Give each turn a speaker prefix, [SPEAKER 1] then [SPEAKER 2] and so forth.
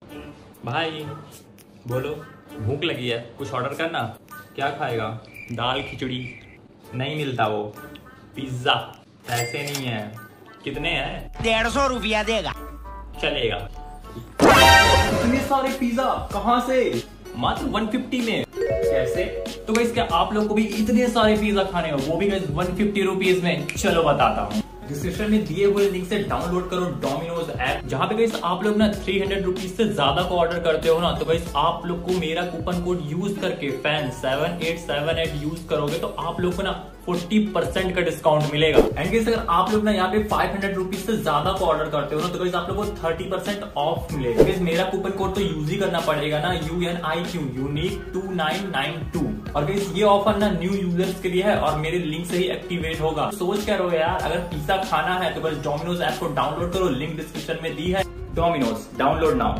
[SPEAKER 1] भाई बोलो, भूख लगी है, कुछ ऑर्डर करना। क्या खाएगा? दाल खिचड़ी नहीं मिलता वो। पिज्जा पैसे नहीं है। कितने हैं?
[SPEAKER 2] 150 रुपया देगा।
[SPEAKER 1] चलेगा।
[SPEAKER 3] इतने सारे पिज्जा कहाँ से?
[SPEAKER 1] मात्र 150 में। कैसे? तो गाइस क्या आप लोग को भी इतने सारे पिज्जा खाने हो, वो भी गाइस 150 रुपीज में? चलो बताता हूँ। डिस्क्रिप्शन में दिए हुए लिंक से डाउनलोड करो डोमिनोज ऐप, जहाँ पे गाइस आप लोग ना 300 रुपीज से ज्यादा को ऑर्डर करते हो ना, तो गाइस आप लोग को मेरा कूपन कोड यूज करके फैन 7878 यूज करोगे तो आप लोग को ना 40% का डिस्काउंट मिलेगा। एंड गाइस अगर आप लोग ना यहाँ पे 500 रुपीज से ज्यादा को ऑर्डर करते हो ना, तो गाइस आप लोग को 30% ऑफ मिलेगा। गाइस मेरा कूपन कोड तो यूज ही करना पड़ेगा ना, UNIQ यूनिक 2992। और गाइस ये ऑफर ना न्यू यूजर्स के लिए है और मेरे लिंक से ही एक्टिवेट होगा। सोच क्या रहो यार, अगर पिज्जा खाना है तो बस डोमिनोज ऐप को डाउनलोड करो, लिंक डिस्क्रिप्शन में दी है। Domino's download now.